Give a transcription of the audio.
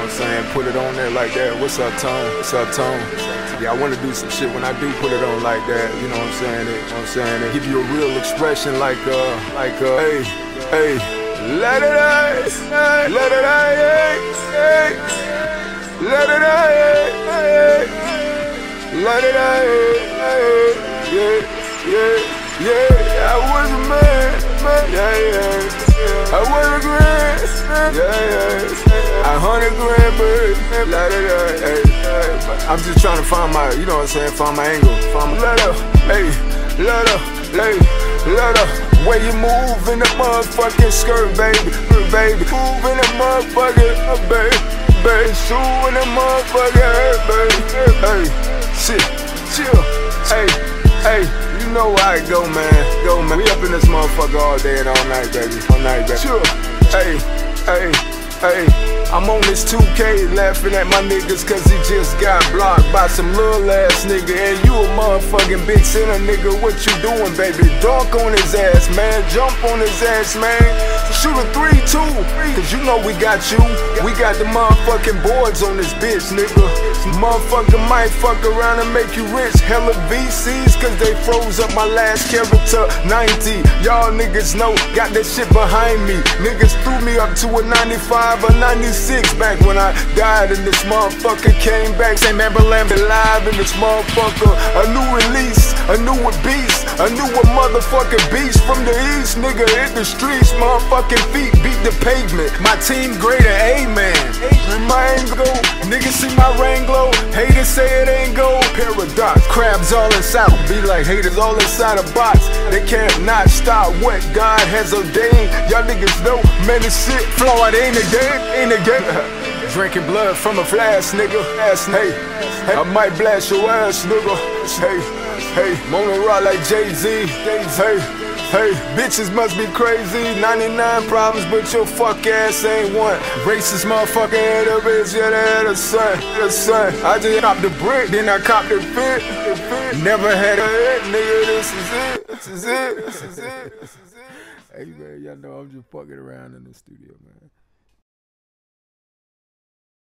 what I'm saying? Put it on there like that. What's up, Tone? What's up, Tone? Yeah, I want to do some shit when I do put it on like that. You know what I'm saying? And give you a real expression like, hey, hey, let it out, let it out, hey, let it out, hey, let it out, hey, yeah, I was a man, yeah, I was a grand, yeah, I 100 grand, but let it out, hey. I'm just trying to find my, you know what I'm saying, find my angle, find my let up, hey, let up, let up. Way you move in the motherfucking skirt, baby, move in the motherfucking, baby, shoe in the motherfucking, baby, hey, shit, chill, hey, you know how it go, man, we up in this motherfucker all day and all night, baby, sure, hey, I'm on this 2K laughing at my niggas cause he just got blocked by some little ass nigga. And you a motherfucking big sinner, nigga, what you doing, baby? Dunk on his ass, man, jump on his ass, man. Shoot a 3-2, cause you know we got you. We got the motherfucking boards on this bitch, nigga. Motherfucker might fuck around and make you rich. Hella VCs cause they froze up my last character 90. Y'all niggas know, got that shit behind me. Niggas threw me up to a 95 or 96 back when I died and this motherfucker came back. Say man, Lamb alive in this motherfucker. A new release, a new beast, a new motherfucking beast from the east. Nigga hit the streets, motherfucking feet beat the pavement. My team greater, amen. My angle, niggas see my rain glow. Haters say it ain't gold. Paradox, crabs all inside. Be like haters all inside a box. They can't not stop what God has ordained. Y'all niggas know, man, this shit flawed. Ain't a game. Drinking blood from a flask, nigga. Hey, I might blast your ass, nigga. Hey, Mona rock like Jay-Z. Hey, bitches must be crazy. 99 problems, but your fuck ass ain't one. Racist motherfucker had a bitch, yeah, they had a son. I just copped the brick, then I copped the fit. Never had a hit, nigga, this is it. Hey man, y'all know I'm just fucking around in the studio, man.